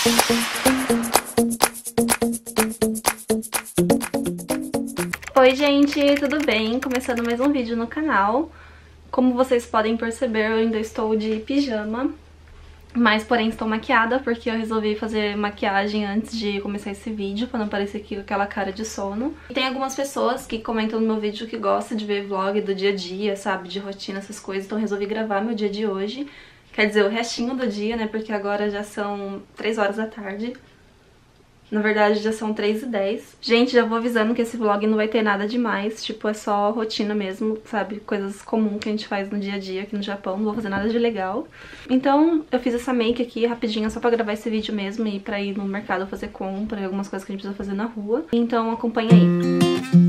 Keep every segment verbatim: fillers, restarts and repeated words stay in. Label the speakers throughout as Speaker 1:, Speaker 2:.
Speaker 1: Oi gente, tudo bem? Começando mais um vídeo no canal. Como vocês podem perceber, eu ainda estou de pijama, mas porém estou maquiada porque eu resolvi fazer maquiagem antes de começar esse vídeo, pra não parecer aqui com aquela cara de sono. E tem algumas pessoas que comentam no meu vídeo que gostam de ver vlog do dia a dia, sabe, de rotina, essas coisas, então eu resolvi gravar meu dia de hoje. Quer dizer, o restinho do dia, né, porque agora já são três horas da tarde. Na verdade já são três e dez. Gente, já vou avisando que esse vlog não vai ter nada demais. Tipo, é só rotina mesmo, sabe? Coisas comuns que a gente faz no dia a dia aqui no Japão. Não vou fazer nada de legal. Então, eu fiz essa make aqui rapidinho só pra gravar esse vídeo mesmo. E pra ir no mercado fazer compra e algumas coisas que a gente precisa fazer na rua. Então, acompanha aí.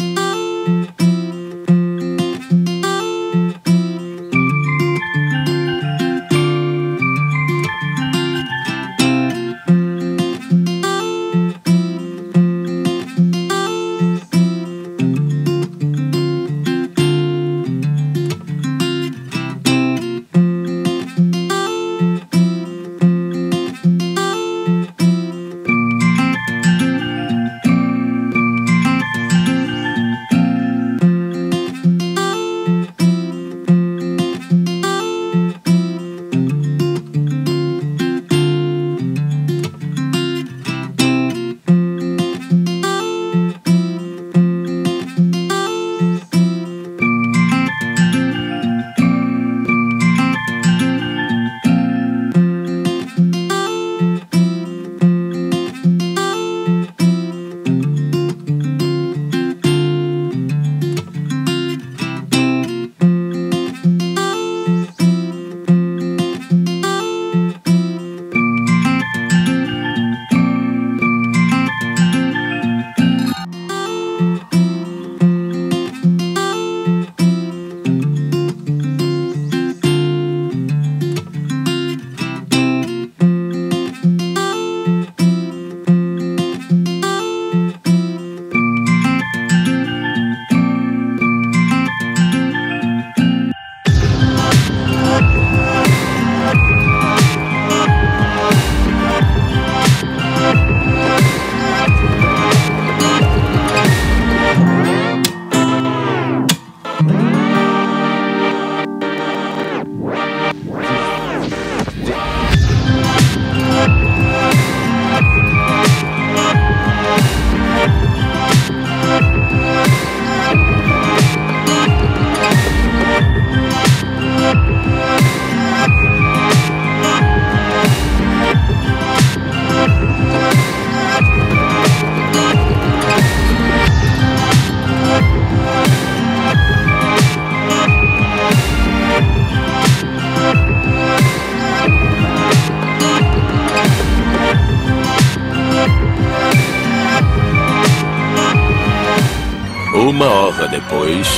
Speaker 2: Uma hora depois.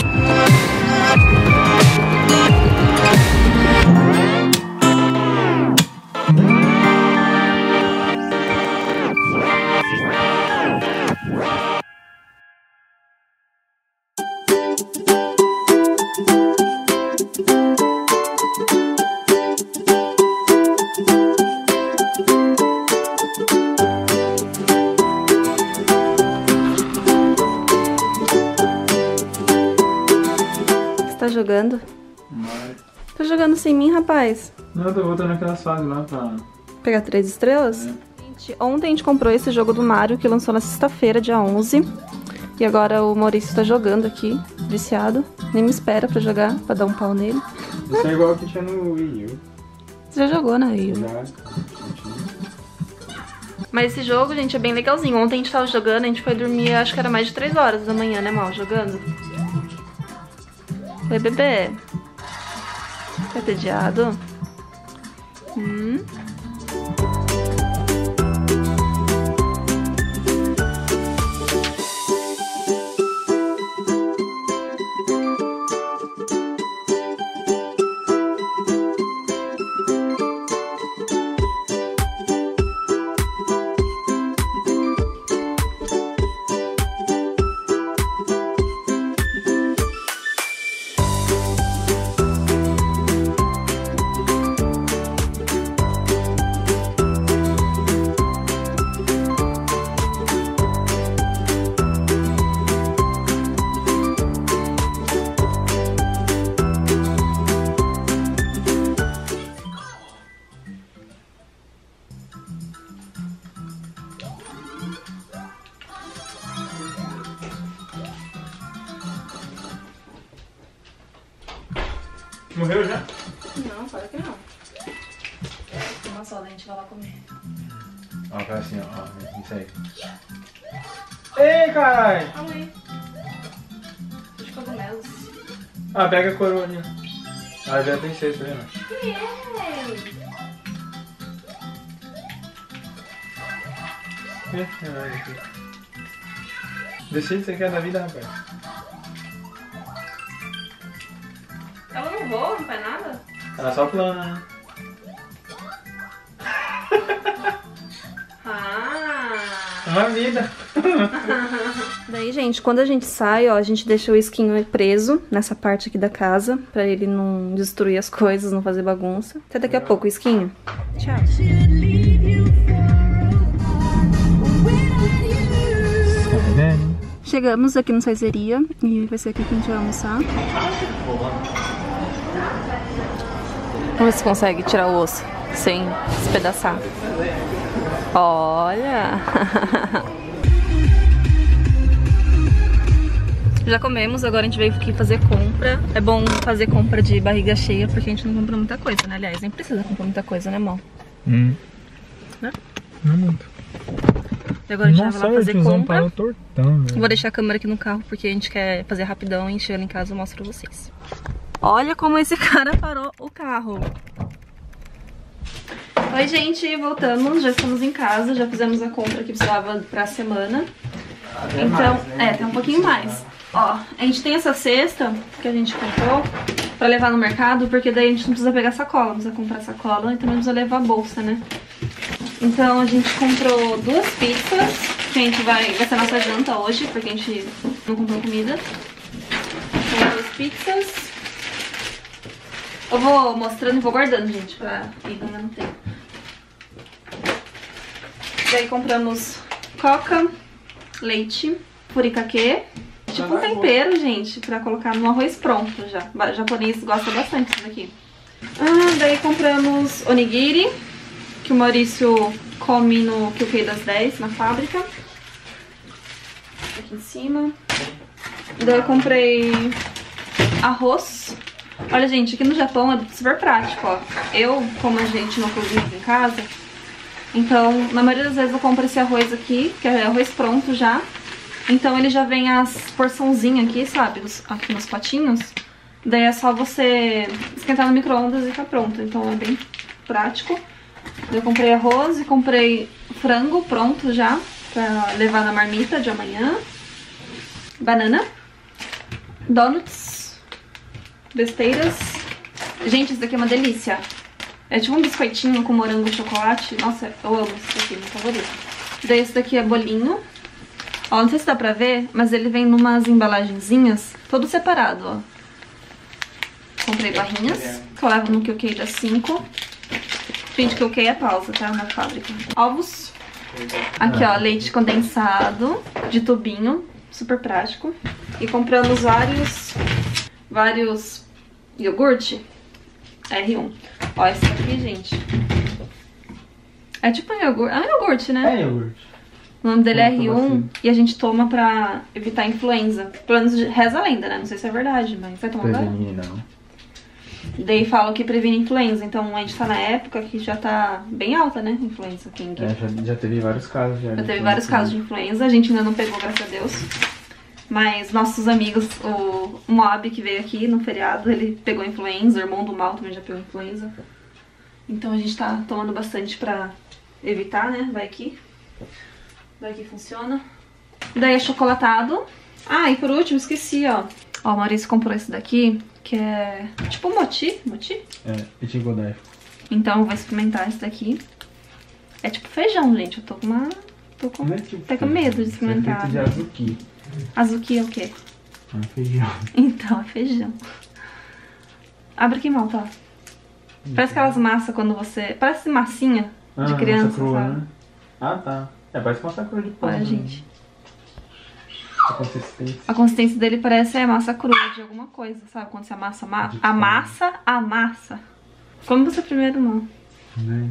Speaker 1: Tá jogando?
Speaker 3: Mas...
Speaker 1: Tá jogando sem mim, rapaz?
Speaker 3: Não, eu tô voltando naquelas fases lá pra...
Speaker 1: Pegar três estrelas?
Speaker 3: É.
Speaker 1: Gente, ontem a gente comprou esse jogo do Mario, que lançou na sexta-feira, dia onze. E agora o Maurício tá jogando aqui, viciado. Nem me espera pra jogar, pra dar um pau nele.
Speaker 3: Isso é igual o que tinha no Wii U.
Speaker 1: Você já jogou, né, Rio?
Speaker 3: Já.
Speaker 1: Mas esse jogo, gente, é bem legalzinho. Ontem a gente tava jogando, a gente foi dormir, acho que era mais de três horas da manhã, né, Mal? Jogando. Oi, bebê. Tá entediado? Hum?
Speaker 3: Morreu já?
Speaker 1: Não, claro que não. Uma só, a gente vai lá comer.
Speaker 3: Ó, faz assim, ó. ó, Isso aí. Ei, caralho!
Speaker 1: Calma aí. De cogumelos.
Speaker 3: Ah, pega a coroa ali. Ah, já tem seis, tá vendo?
Speaker 1: Yay!
Speaker 3: Decide o que você quer da vida, rapaz.
Speaker 1: Ela não voa, não faz nada?
Speaker 3: Ela só plana, né?
Speaker 1: Ah!
Speaker 3: Uma vida.
Speaker 1: Daí, gente, quando a gente sai, ó, a gente deixa o esquinho preso nessa parte aqui da casa, pra ele não destruir as coisas, não fazer bagunça. Até daqui a pouco, esquinho. Tchau. Chegamos aqui no Saizeria e vai ser aqui que a gente vai almoçar. Vamos ver se consegue tirar o osso sem despedaçar. Olha! Já comemos, agora a gente veio aqui fazer compra. É bom fazer compra de barriga cheia porque a gente não compra muita coisa, né? Aliás, nem precisa comprar muita coisa, né, amor?
Speaker 3: Hum.
Speaker 1: Né?
Speaker 3: Não muito.
Speaker 1: E agora a gente vai lá fazer compra.
Speaker 3: Tortão,
Speaker 1: Vou deixar a câmera aqui no carro porque a gente quer fazer rapidão e chegando em casa eu mostro pra vocês. Olha como esse cara parou o carro. Oi, gente, voltamos. Já estamos em casa, já fizemos a compra que precisava pra semana. Então, é, tem um pouquinho mais. Ó, a gente tem essa cesta que a gente comprou pra levar no mercado, porque daí a gente não precisa pegar sacola, não precisa comprar sacola e também não precisa levar bolsa, né? Então a gente comprou duas pizzas, que a gente vai, vai ser a nossa janta hoje, porque a gente não comprou comida. Então, duas pizzas. Eu vou mostrando e vou guardando, gente, pra ir ganhando tempo. Daí compramos coca, leite, furikake, tipo um tempero, gente, pra colocar no arroz pronto já. O japonês gosta bastante disso daqui. Ah, daí compramos onigiri, que o Maurício come no Kyukei das dez, na fábrica. Aqui em cima. Daí eu comprei arroz. Olha, gente, aqui no Japão é super prático, ó. Eu, como a gente não cozinha em casa, então, na maioria das vezes eu compro esse arroz aqui, que é arroz pronto já. Então ele já vem as porçãozinhas aqui, sabe? Aqui nos potinhos. Daí é só você esquentar no micro-ondas e tá pronto. Então é bem prático. Eu comprei arroz e comprei frango pronto já, pra levar na marmita de amanhã. Banana. Donuts. Besteiras. Gente, isso daqui é uma delícia. É tipo um biscoitinho com morango e chocolate. Nossa, eu amo isso daqui, meu favorito. Daí esse daqui é bolinho. Ó, não sei se dá pra ver, mas ele vem numas embalagenzinhas, todo separado, ó. Comprei barrinhas, que eu levo no Kyukei das cinco. Gente, Kyukei é pausa, tá? Na fábrica. Ovos. Aqui, ó, leite condensado de tubinho, super prático. E compramos vários, vários iogurte, R um. Ó, esse aqui, gente. É tipo um iogurte, é um iogurte, né?
Speaker 3: É iogurte.
Speaker 1: O nome dele é R um e a gente toma pra evitar influenza. Pelo menos reza a lenda, né? Não sei se é verdade, mas vai tomar agora?
Speaker 3: Prevenir, não.
Speaker 1: Daí falam que previne influenza, então a gente tá na época que já tá bem alta, né? Influenza aqui em
Speaker 3: É, já, já teve vários casos. Já,
Speaker 1: Já teve vários casos de influenza, a gente ainda não pegou, graças a Deus. Mas nossos amigos, o Moab que veio aqui no feriado, ele pegou influenza, o irmão do Mal também já pegou influenza. Então a gente tá tomando bastante pra evitar, né? Vai aqui. Vai que funciona. Daí é chocolatado. Ah, e por último, esqueci, ó. Ó, o Maurício comprou esse daqui, que é tipo moti. Moti?
Speaker 3: É, Ichigodai.
Speaker 1: Então eu vou experimentar esse daqui. É tipo feijão, gente. Eu tô com uma... Tô com...
Speaker 3: Não é tipo
Speaker 1: até com medo de experimentar.
Speaker 3: É feito de azuki.
Speaker 1: Azuki é o quê?
Speaker 3: É feijão.
Speaker 1: Então, é feijão. Abre aqui, mal, tá? Parece aquelas massas quando você... Parece massinha de
Speaker 3: Ah,
Speaker 1: criança,
Speaker 3: massa crua,
Speaker 1: sabe?
Speaker 3: né? Ah, tá. É, parece massa crua de pão.
Speaker 1: Olha,
Speaker 3: né?
Speaker 1: gente.
Speaker 3: A consistência.
Speaker 1: A consistência dele parece é massa crua de alguma coisa, sabe? Quando você amassa, ma
Speaker 3: De
Speaker 1: amassa, amassa. Come você primeiro, não.
Speaker 3: Né?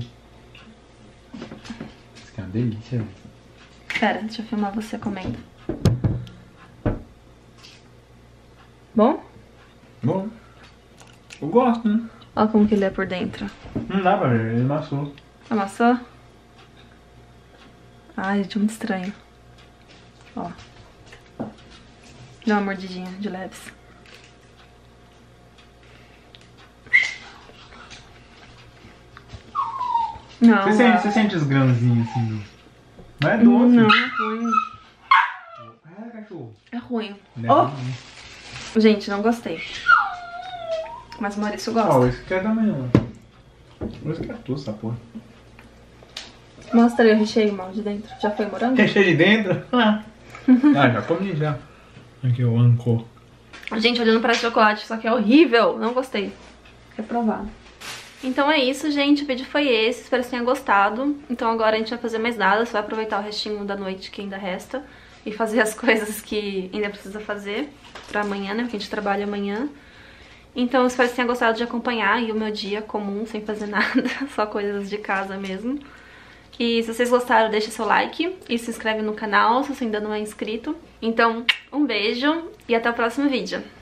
Speaker 3: Isso aqui é uma delícia.
Speaker 1: Pera, deixa eu filmar você comendo. Bom?
Speaker 3: Bom. Eu gosto, né?
Speaker 1: Olha como que ele é por dentro.
Speaker 3: Não dá pra ver, ele amassou.
Speaker 1: Amassou? Ai, gente, muito estranho. Ó. Dá uma mordidinha de leves. Não,
Speaker 3: Você sente, você sente os grãozinhos assim? Não é doce?
Speaker 1: Não, é ruim.
Speaker 3: É, cachorro.
Speaker 1: É ruim.
Speaker 3: Não é
Speaker 1: Oh!
Speaker 3: ruim.
Speaker 1: Gente, não gostei. Mas o Maurício gosta.
Speaker 3: Ó, esse aqui é também, ó. Esse aqui é tudo, essa porra.
Speaker 1: Mostra aí o recheio, mal, de dentro. Já foi morango?
Speaker 3: Recheio de dentro? Ah. Ah, já comi já. Aqui o ancor.
Speaker 1: Gente, olhando para chocolate, só que é horrível. Não gostei. Reprovado. Então é isso, gente. O vídeo foi esse. Espero que tenha gostado. Então agora a gente vai fazer mais nada. Só vai aproveitar o restinho da noite que ainda resta. E fazer as coisas que ainda precisa fazer pra amanhã, né? Porque a gente trabalha amanhã. Então espero que tenha gostado de acompanhar aí o meu dia comum, sem fazer nada. Só coisas de casa mesmo. E se vocês gostaram, deixa seu like e se inscreve no canal se você ainda não é inscrito. Então, um beijo e até o próximo vídeo.